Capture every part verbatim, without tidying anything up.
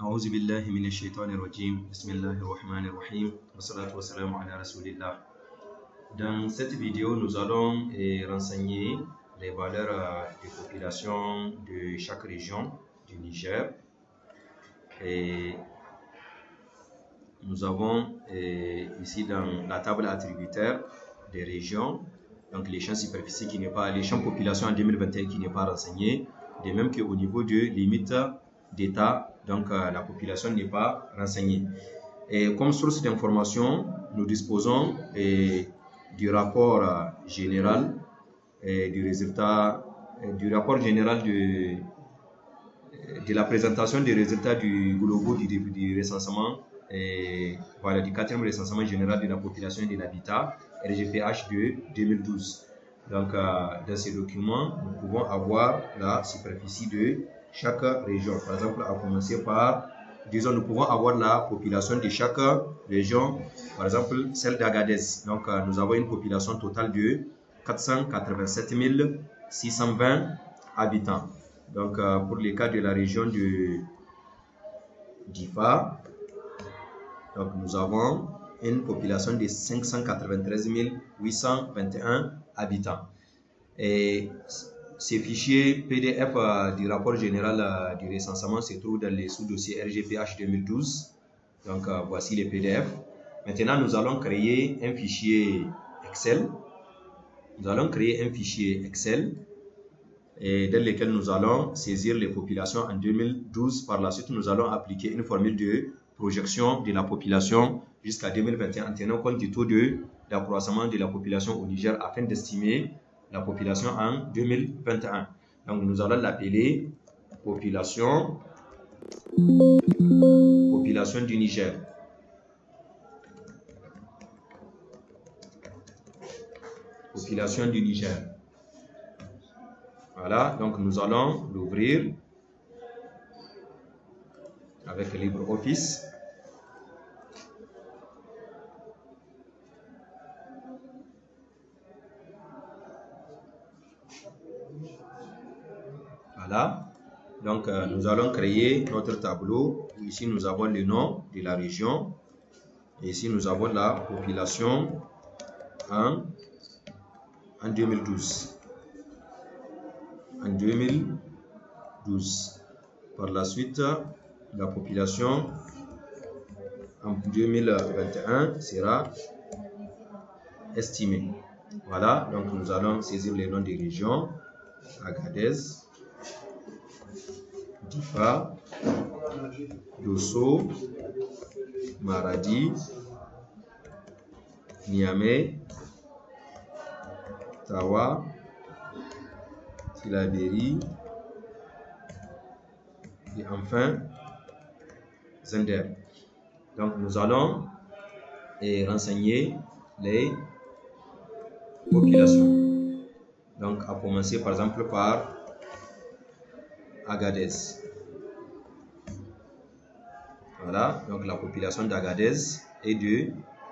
أعوذ بالله من الشيطان الرجيم بسم الله الرحمن الرحيم والصلاة والسلام على رسول الله. Dans cette vidéo, nous allons eh, renseigner les valeurs euh, des populations de chaque région du Niger. Et nous avons eh, ici dans la table attributaire des régions, donc les champs superficie qui n'est pas, les champs population en deux mille vingt et un qui n'est pas renseigné, de même qu'au niveau de limite d'État, donc euh, la population n'est pas renseignée. Et comme source d'information, nous disposons eh, du rapport euh, général et du résultat, et du rapport général de, de la présentation des résultats du global du, du recensement et voilà, du quatrième recensement général de la population et de l'habitat R G P H de deux mille douze. Donc euh, dans ces documents, nous pouvons avoir la superficie de chaque région. Par exemple, à commencer par, disons, nous pouvons avoir la population de chaque région. Par exemple, celle d'Agadez. Donc, euh, nous avons une population totale de quatre cent quatre-vingt-sept mille six cent vingt habitants. Donc, euh, pour les cas de la région de Difa, donc nous avons une population de cinq cent quatre-vingt-treize mille huit cent vingt et un habitants. Et ces fichiers P D F euh, du rapport général euh, du recensement se trouvent dans les sous-dossiers R G P H deux mille douze. Donc euh, voici les P D F. Maintenant, nous allons créer un fichier Excel. Nous allons créer un fichier Excel et dans lequel nous allons saisir les populations en deux mille douze. Par la suite, nous allons appliquer une formule de projection de la population jusqu'à deux mille vingt et un en tenant compte du taux d'accroissement de la population au Niger afin d'estimer la population en deux mille vingt et un. Donc nous allons l'appeler population population du Niger. Population du Niger. Voilà, donc nous allons l'ouvrir avec LibreOffice. Voilà, donc euh, nous allons créer notre tableau. Ici nous avons le nom de la région et ici nous avons la population en, en deux mille douze. En deux mille douze. Par la suite, la population en deux mille vingt et un sera estimée. Voilà, donc nous allons saisir les noms des régions: Agadez, Difa, Dosso, Maradi, Niamey, Tawa, Tilaberi et enfin Zender. Donc nous allons et renseigner les populations. Donc à commencer par exemple par Agadez. Voilà, donc la population d'Agadez est de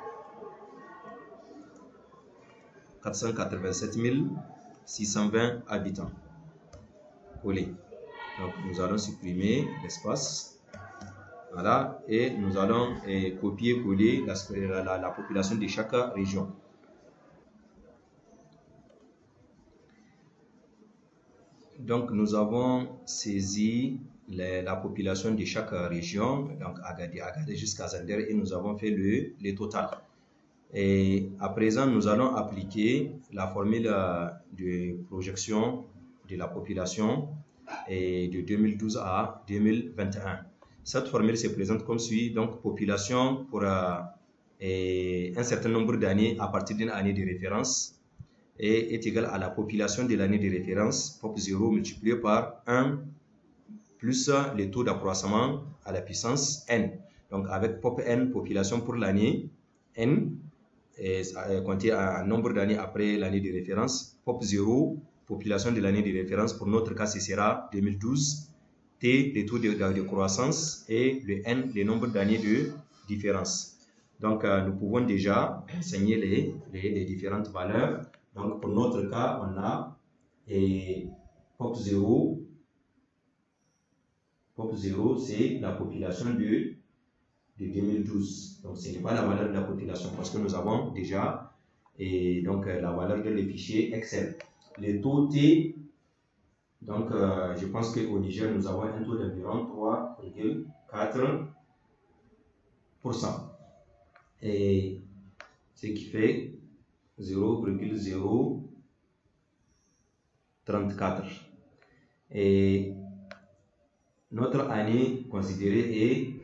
quatre cent quatre-vingt-sept mille six cent vingt habitants. Collé. Donc nous allons supprimer l'espace. Voilà, et nous allons eh, copier-coller la, la, la population de chaque région. Donc nous avons saisi les, la population de chaque région, donc Agadez, Agadez jusqu'à Zender, et nous avons fait le, le total. Et à présent, nous allons appliquer la formule de projection de la population et de deux mille douze à deux mille vingt et un. Cette formule se présente comme suit. Donc, population pour euh, un certain nombre d'années à partir d'une année de référence et est égale à la population de l'année de référence, pop zéro multiplié par un plus le taux d'accroissement à la puissance n. Donc, avec pop n, population pour l'année n, et compter un nombre d'années après l'année de référence, pop zéro, population de l'année de référence, pour notre cas ce sera deux mille douze, t, le taux de, de croissance, et le n, le nombre d'années de différence. Donc euh, nous pouvons déjà enseigner les, les, les différentes valeurs. Donc pour notre cas, on a et pop zéro P O P zéro, c'est la population de, de deux mille douze. Donc, ce n'est pas la valeur de la population parce que nous avons déjà et donc, la valeur de le fichier Excel. Le taux T, donc, euh, je pense qu'au Niger, nous avons un taux d'environ trois virgule quatre pour cent. Et ce qui fait zéro virgule zéro trente-quatre. Et notre année considérée est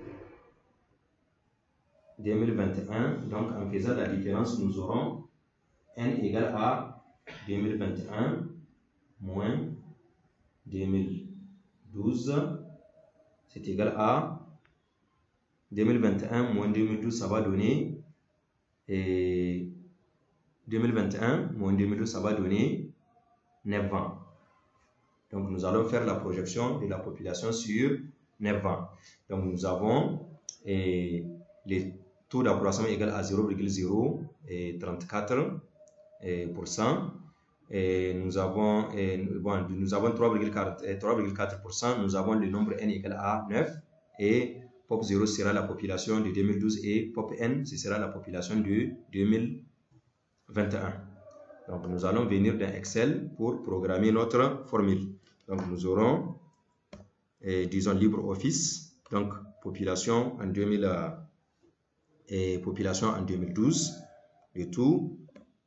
deux mille vingt et un. Donc, en faisant la différence, nous aurons N égale à deux mille vingt et un moins deux mille douze. C'est égal à deux mille vingt et un moins deux mille douze, ça va donner et deux mille vingt et un moins deux mille douze, ça va donner neuf ans. Donc nous allons faire la projection de la population sur neuf ans. Donc nous avons et, les taux d'accroissement égal à zéro virgule zéro trente-quatre pour cent. Et nous avons, et, bon, nous avons trois virgule quatre pour cent, nous avons le nombre n égal à neuf et P O P zéro sera la population de deux mille douze et P O P n ce sera la population de deux mille vingt et un. Donc nous allons venir dans Excel pour programmer notre formule. Donc nous aurons, et, disons LibreOffice, donc population en deux mille et population en deux mille douze, le tout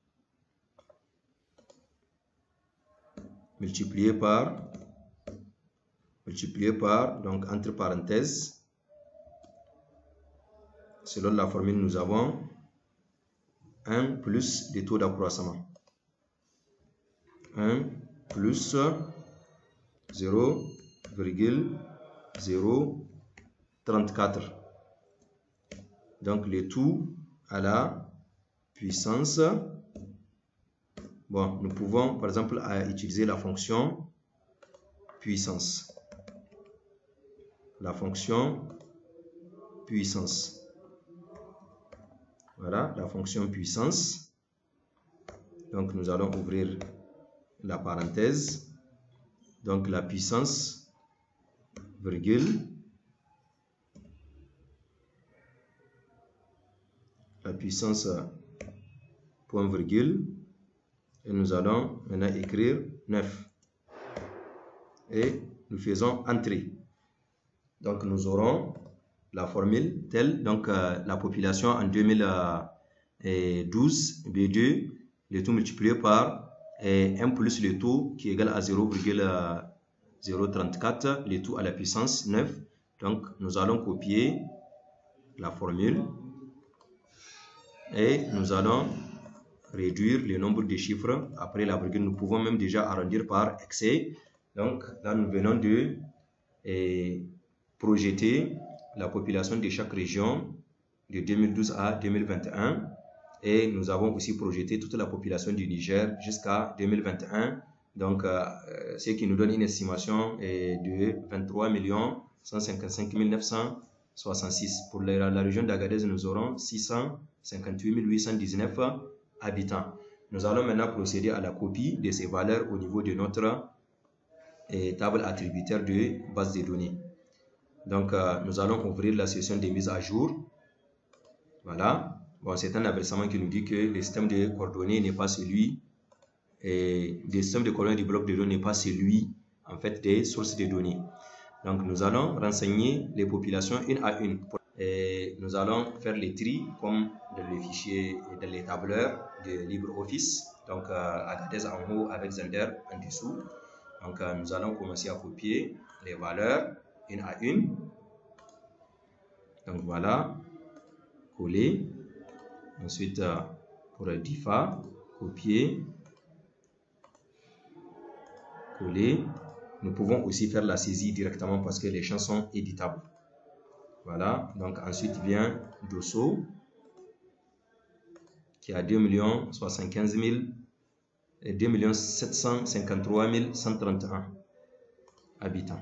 multiplié par multiplié par donc entre parenthèses, selon la formule nous avons un plus le taux d'accroissement, un plus zéro virgule zéro trente-quatre, donc le tout à la puissance. Bon, nous pouvons par exemple à utiliser la fonction puissance. La fonction puissance. Voilà, la fonction puissance. Donc, nous allons ouvrir la parenthèse. Donc, la puissance, virgule. La puissance, point virgule. Et nous allons maintenant écrire neuf. Et nous faisons entrée. Donc nous aurons la formule telle, donc euh, la population en deux mille douze, B deux, le tout multiplié par et un plus le taux qui est égal à zéro virgule zéro trente-quatre, le tout à la puissance neuf. Donc nous allons copier la formule et nous allons réduire le nombre de chiffres après la virgule. Nous pouvons même déjà arrondir par excès. Donc là nous venons de et, projeter la population de chaque région de deux mille douze à deux mille vingt et un et nous avons aussi projeté toute la population du Niger jusqu'à deux mille vingt et un, donc euh, ce qui nous donne une estimation eh, de vingt-trois millions cent cinquante-cinq mille neuf cent soixante-six. Pour la, la région d'Agadez, nous aurons six cent cinquante-huit mille huit cent dix-neuf habitants. Nous allons maintenant procéder à la copie de ces valeurs au niveau de notre eh, table attributaire de base de données. Donc, euh, nous allons ouvrir la session de mise à jour. Voilà. Bon, c'est un avertissement qui nous dit que le système de coordonnées n'est pas celui, et le système de coordonnées du bloc de données n'est pas celui, en fait, des sources de données. Donc, nous allons renseigner les populations une à une. Et nous allons faire les tri comme dans les fichiers et dans les tableurs de LibreOffice. Donc, euh, Agadez en haut avec Zender en dessous. Donc, euh, nous allons commencer à copier les valeurs une à une. Donc, voilà. Coller. Ensuite, euh, pour le D I F A, copier. Coller. Nous pouvons aussi faire la saisie directement parce que les champs sont éditables. Voilà, donc ensuite vient Dosso qui a deux millions soixante-quinze mille et deux millions sept cent cinquante-trois mille cent trente et un habitants.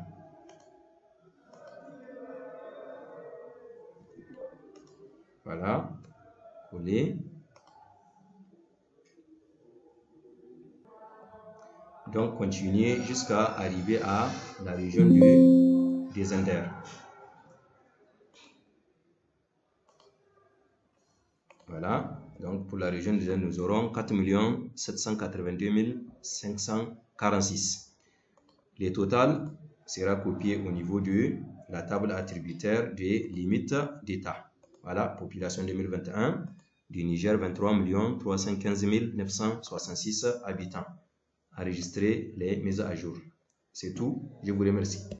Voilà, coller. Donc continuer jusqu'à arriver à la région de des Inders. Voilà, donc pour la région des Indes, nous aurons quatre millions sept cent quatre-vingt-deux mille cinq cent quarante-six. Le total sera copié au niveau de la table attributaire des limites d'État. Voilà, population deux mille vingt et un du Niger, vingt-trois millions trois cent quinze mille neuf cent soixante-six habitants. Enregistrer les mises à jour. C'est tout, je vous remercie.